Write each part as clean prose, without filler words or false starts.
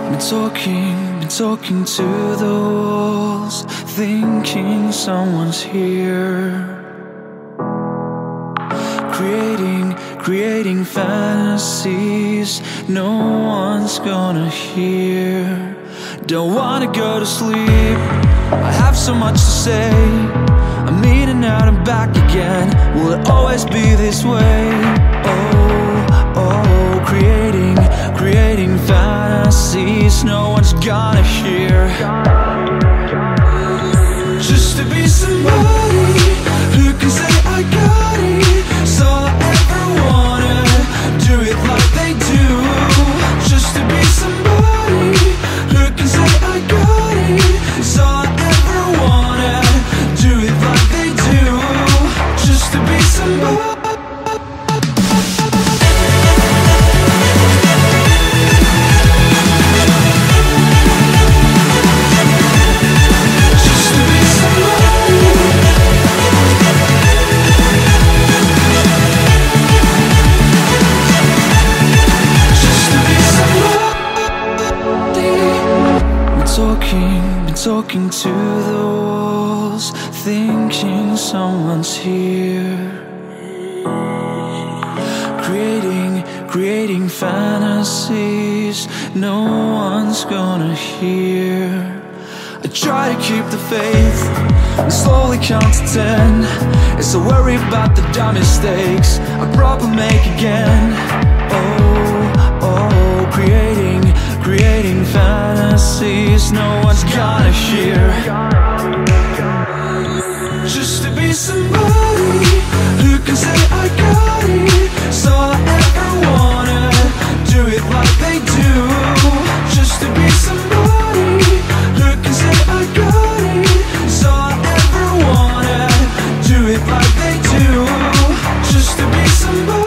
Been talking to the walls, thinking someone's here. Creating fantasies no one's gonna hear. Don't wanna go to sleep, I have so much to say. I'm in and out and back again, will it always be this way? Oh, creating fantasies no one's gonna hear. Just to be somebody who can say I got it, so I ever wanna do it like they do. Just to be somebody who can say I got it, so I ever wanna do it like they do. Just to be somebody. Been talking to the walls, thinking someone's here. Creating fantasies no one's gonna hear. I try to keep the faith and slowly count to 10. It's a worry about the dumb mistakes I probably make again. Oh, creating fantasies no one's gonna hear. Just to be somebody who can say I got it, so I ever wanna do it like they do. Just to be somebody who can say I got it, so I ever wanna do it like they do. Just to be somebody.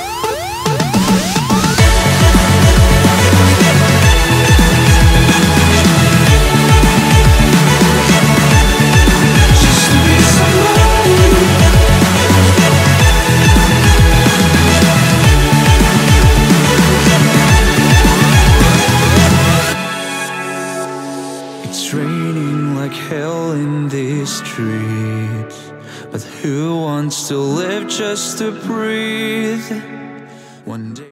It's raining like hell in these streets, but who wants to live just to breathe? One day